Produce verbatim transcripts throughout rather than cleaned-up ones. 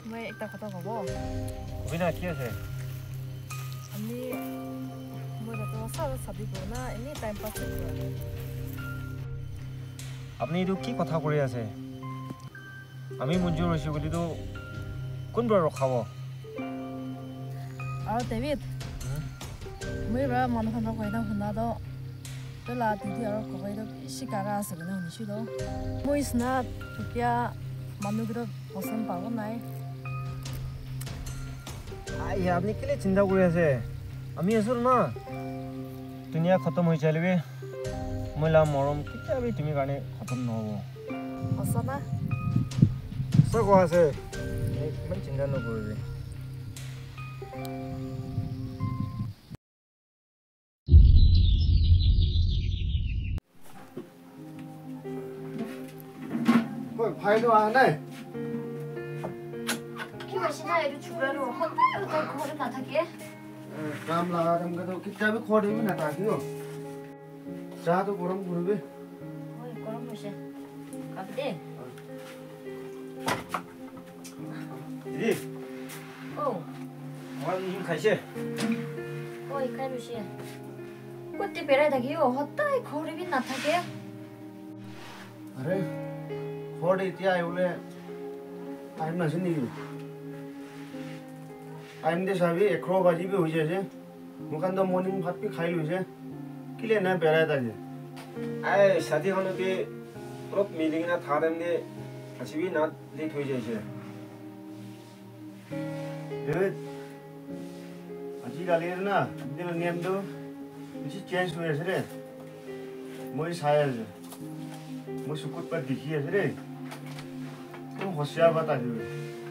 মই একটা কথা কব অবিনা কি আছে আমি মই তো সব সাবি কো না এনি টাইম পাস করে আপনি এটো কি কথা কৰি আছে আমি মঞ্জুৰ হৈছে বুলি তো কোনবাৰ ৰখাব আৰু ডেভিড মই বা মানুহৰ কইনা শুনা দ তলা দিদি আৰু কই দ শিকাৰা আছে না শুনিছো দ মই স্না তুকিয়া মানুহৰ পছন্দ পাব নাই আই আপনি কেলে চিন্তা কৰি আছে আমি আছো না দুনিয়া খতম হৈ যাইলে মইলা মৰম কিতাবি তুমি কাৰণে খতম নহব আছনা সব আছে ইমান চিন্তা নকৰিবি কই ভাইটো আহা নাই কি হৈছে না এটো ছুৰাৰো হতাই হতাই ঘৰত নাথাকে কাম লাগা কাম কা তো কিতাবি খৰিবি না থাকিও চা তো গৰম কৰিবি ওই গৰম হৈছে কাপ দে দিদি ও মই নি খাইছে ওই খাই লৈছে কতে বেৰাই থাকি ও হতাই ঘৰবি নাথাকে আরে ঘৰত এতিয়া আইবলে টাইম নাছে নেকি টাইম দে চাবি এঘাৰ বাজিবি হৈ যাইছে মোকান তো মৰ্নিং ভাত পি খাই লৈছে কিলে না বেৰাই থাকে আই সাদিখনকে অলপ মিলিং না থাৰেম দে আছিবি না লেট হৈ যাইছে ডেভিড আজিকালি না দিন নিয়মটো বেছি চেঞ্জ হৈ আছে ৰে মই চাই আছো মই চকুত পাত দেখি আছে ৰে তুমি হসিয়া বাত আহিবি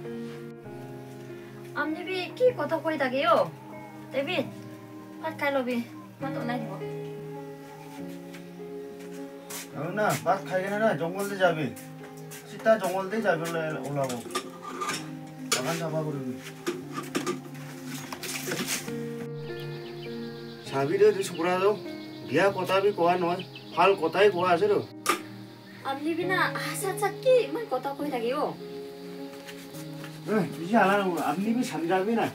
আমনি বি কি কথা কৈ থাকে ও ডেভিড ভাত খাই লবি ভাত ওলাই দিব আৰু না ভাত খাই কেনে না জংগলতে যাবি চিতা জংগলতে যাবি ওলাব বাগান চাফা কৰিবি চাবি দে তুই চুকুৰা যাও বিয়া কথা বি কোৱা নহয় ভাল কথাই কোৱা আছে ৰ আমনি বি না আছা আছা কি ইমান কথা কৈ থাকে ও বেছি হালা নকৰো আপনি বি চামজাবি না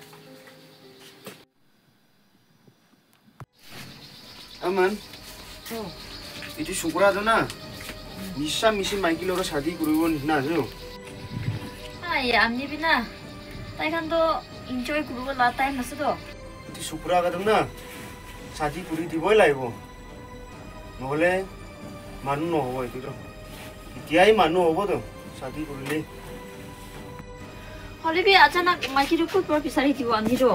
আমান এইটো চুকুৰাটো না মিছা মিছি মাইকী লগত শাদি কৰিব নিচিনা আছে আই আমনি বি না তাই খান তো এনজয় কৰিব লা টাইম আছে তো এইটো চুকুৰা কাটম না শাদি কৰি দিবই লাগিব নহ'লে মানুহ নহ'ব এইটো এতিয়াই মানুহ হ'বতো শাদি কৰিলে হলে বি আচানক মাইকিটো ক'ত পৰা বিচাৰি দিব আমনিটো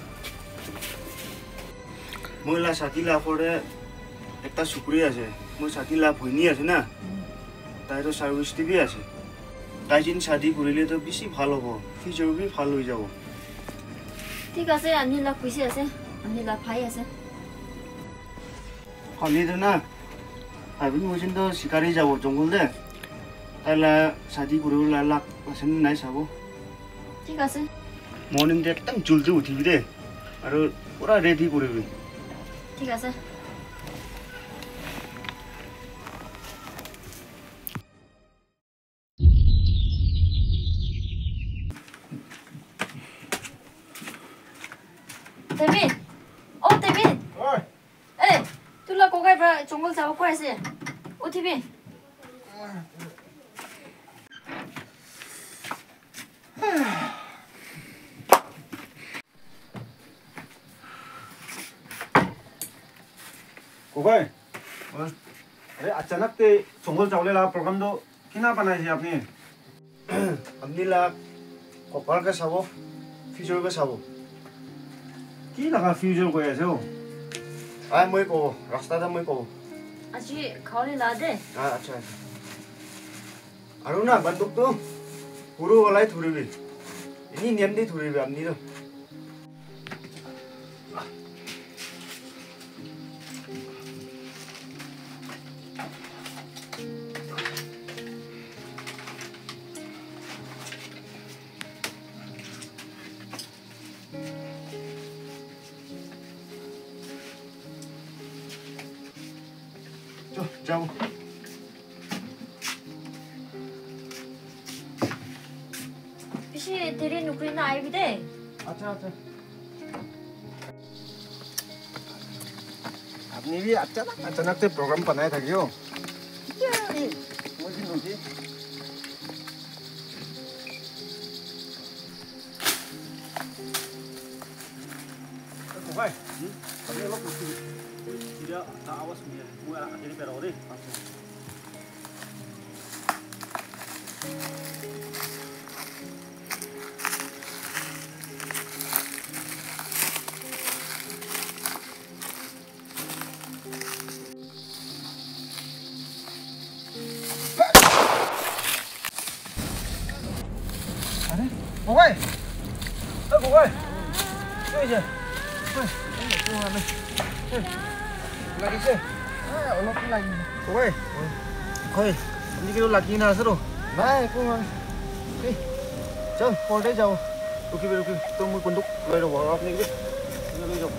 মহিলা ছাতি লাভৰে একটা চুকুৰি আছে মোৰ ছাতি লাভ ভৈনী আছে না তাইতো সাৰ্ভিস টিভি আছে তাই যেন শাদি কৰিলে তো বেছি ভাল হ'ব ফিউচাৰ বি ভাল হৈ যাব ঠিক আছে আমনি লাভ পইচা আছে আমনি লাভ ভাই আছে খালি তো না ভাবি মই যেন তো শিকাৰি যাব জংগল দে তাইলা শাদি কৰিবলৈ লাগ আছে নাই চাব ঠিক আছে মৰ্নিং দে একদম জলদি উঠিবি দে আৰু পুৰা ৰেডি কৰিবি ঠিক আছে David, oh David, ঐ eh, তুলা কোকাই পৰা জংগল যাব কৈ আছে উঠিবি কোকাই अरे अचानक ते जंगल जावलेला प्रोग्राम तो किना बनाइছে আপনি আপনি লা কপাল কে চাব ফিউচাৰ কে চাব কি লাগা ফিউচাৰ কৈ আছে ও আই মই কব ৰাস্তাতে মই কব আজি খাওলে লা দে আচ্ছা আৰু না বন্দুক তো পুরো ওলাই ধৰিবি ইনি নিয়ম দি ধৰিবি আপনি তো যাও बेसी धेरै नुकरी ना आइबी दे अच्छा अच्छा आपने भी अचानक अचानक से प्रोग्राम बनाया था क्यों मुझे मुझे भाई अभी लोग कुछ dia tak awas dia gua anak jadi perori langsung Ada? Boy. Eh, boy. Cuy je. Hei, ini keluar ni. Hei. Lagi je. Ah, ulok lagi. Boy. Koi, ini kita lagi na seru. Baik, keluar. Hei. Chal, porde jao. Ruki ruki. Tuh mau punduk. Lalu bawa apa ni gitu. Lalu jauh.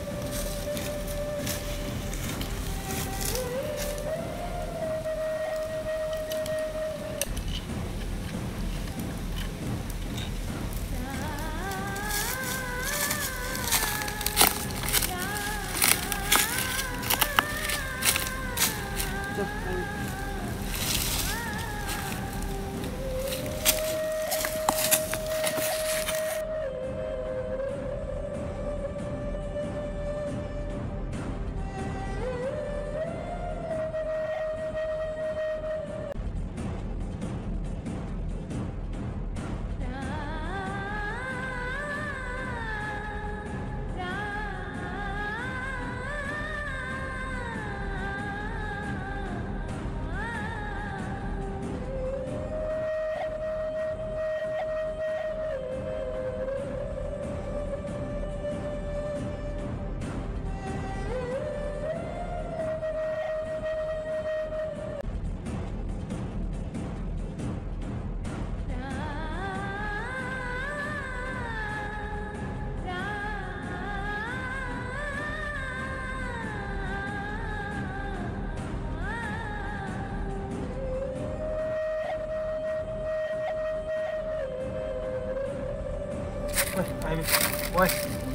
Woi, woi.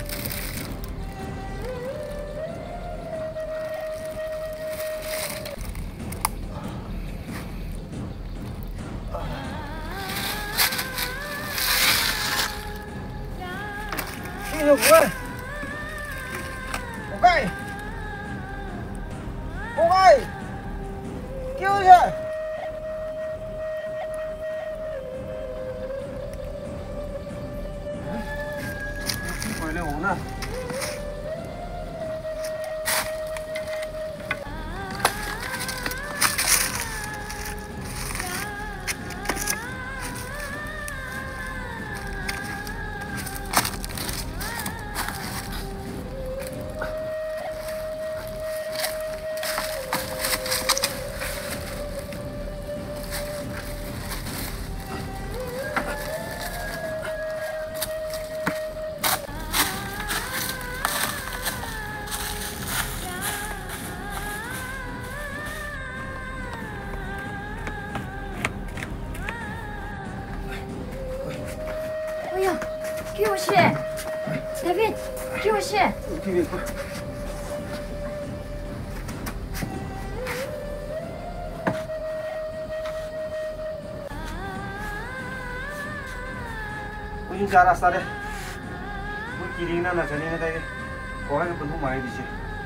Ini gue. Oke. Oke. Kêu chưa? Phải lên ổn à? 교실! 데빗! 교실! 데빗. मुझे चार रास्ता रे वो किरीना ना चले ना ताकि कोई भी बंदूक मारे दीजिए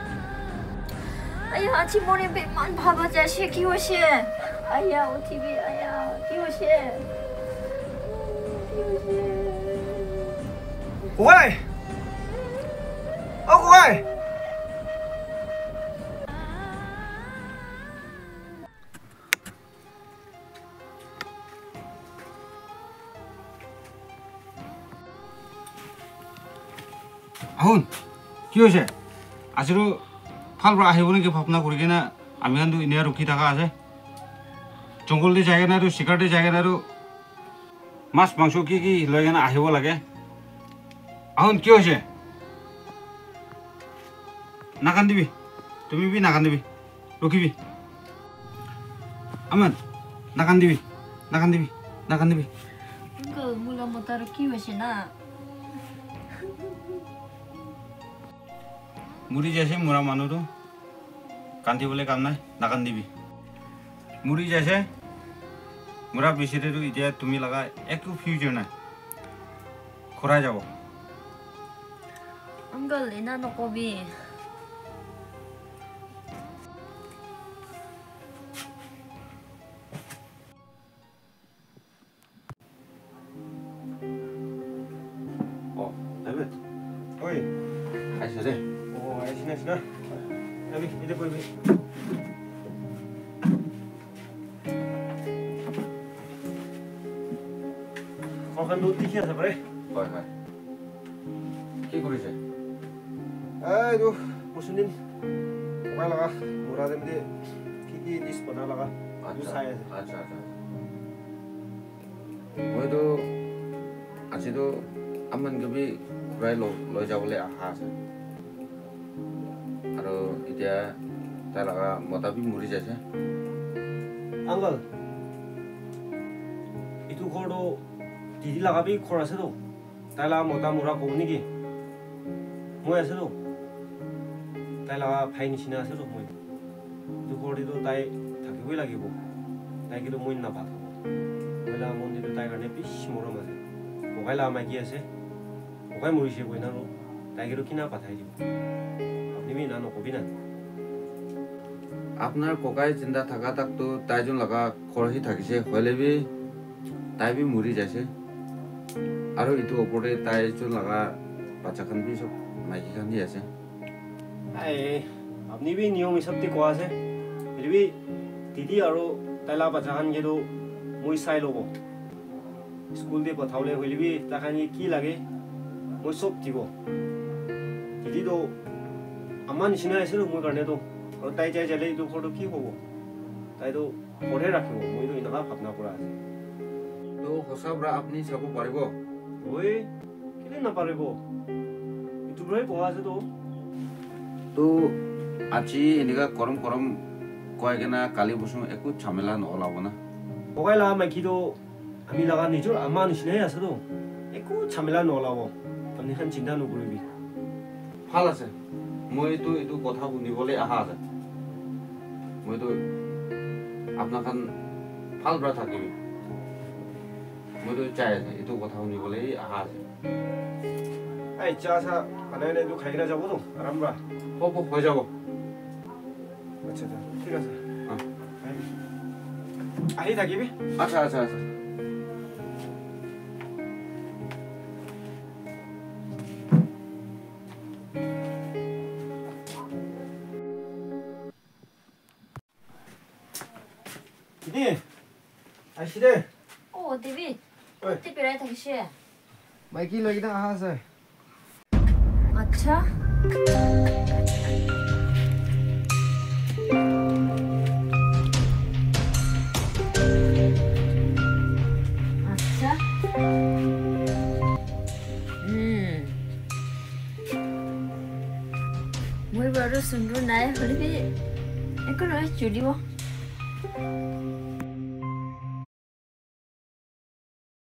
아야 아침 머리 백만 봐봐자 시 교실 아야 오티비 아야 교실 교실 cô ơi ô cô ơi 아훈 কিয়ছে আজিৰো ফাল পৰা আহিব নেকি ভাবনা কৰি কিনা আমি কিন্তু ইনে ৰখি থকা আছে জংগল দি জায়গা নাই আৰু শিকাৰ দি জায়গা নাই আৰু মাছ মাংস কি কি লৈ কিনা আহিব লাগে আহুন কি হৈছে নাকান্দিবি তুমি বি নাকান্দিবি ৰখিবি আমান নাকান্দিবি নাকান্দিবি নাকান্দিবি আঙ্কেল मुला मतार की होइसे ना मुरी जैसे मुरा मानो तो कांति बोले काम ना नाकान दिबी मुरी जैसे मुरा बिसरे तो इतिया तुम्ही लगा एक फ्यूचर ना खोरा जाओ अंकल इना नकोबी ओ डेविड ओए ऐसे दे ओ ऐसे ना ऐसे अभी इधर कोई भी कौन दो तीन है सबरे হয় হয় কি কৰিছে এই তো মুসলিম ওকা লাগা মুরা দেন দে কি কি ডিশ বনা লাগা আচ্ছা চাই আছে আচ্ছা আচ্ছা মইতো আজিতো আমান গবি প্ৰায় লৈ যাবলৈ আশা আছে আৰু এতিয়া তাৰ লগা মতাবি মৰি যাইছে আঙ্কল ইটু ঘৰটো দিদি লাগাবি খৰ আছে তো তাই লাগা মতা মুৰা কব নেকি মই আছে তো তাই লাগা ভাই নিচিনা আছে তো মই ইটু ঘৰটিতো তাই থাকিবই লাগিব তাই কিন্তু মই নাভাবো মই লাগা মন্দিৰটো তাইৰ কাৰণে বেছি মৰম আছে ককাই লাগা মাইকী আছে ককাই মৰিছে কৈ না তাই কিন্তু কিনা পাঠাই দিব আপুনি না নকবি না আপোনাৰ ককাই চিন্তা থাকা তাকতো তাইজন লগা খৰহি থাকিছে হলেবি তাই বি মৰি যাইছে আৰু ইটো ওপৰতে তাইজন লগা বাচ্চাখন বি সব মাইকীখন দি আছে এই আপুনি বি নিয়ম হিচাপতে কোৱা আছে হেৰিবি দিদি আৰু তাই লাগা বাচ্চাখন কিন্তু মই চাই ল'ব স্কুল দি পঠাবলৈ হ'লেবি তাখানি কি লাগে মই চব দিব দিদিতো আমাৰ নিচিনা আছিলো মোৰ কাৰণেতো আৰু তাই যাই যালে এইটো ঘৰটো কি হ'ব তাইতো ঘৰহে ৰাখিব মইতো এনেকুৱা ভাৱনা কৰা আছে তো সঁচা পৰা আপুনি চাব পাৰিব ঐ কেলে নাপাৰিব ইটোৰ পৰাই কোৱা আছে তো তো আজি এনেকুৱা কৰম কৰম কয় কিনা কালি বছৰ একো ঝামেলা নহলাব না ককাই লাগা মাইকীতো আমি লাগা নিজৰ আমাৰ নিচিনাই আছে তো একো ঝামেলা নহলাব আপুনি খান চিন্তা নকৰিবি ভাল আছে মইতো এইটো কথা শুনিবলৈ আশা আছে মইতো আপোনাৰখন ভাল পৰা থাকিবি মইতো চাই আছে এইটো কথা শুনিবলৈ আশা আছে এই চাহ চাহ বনাই নাই খাই কিনে যাব তো আৰাম পৰা হ'ব হৈ যাব আচ্ছা আচ্ছা ঠিক আছে আহি থাকিবি আচ্ছা আচ্ছা আচ্ছা দিদি আহিছি দে ও দেবি ঐ তে পেৰাই থাকিছে মাইকী লৈ কিনে অহা আছে আচ্ছা আচ্ছা হুম মই বাৰু সুন্দৰ নাই হ'লে একো নহয় চুলিব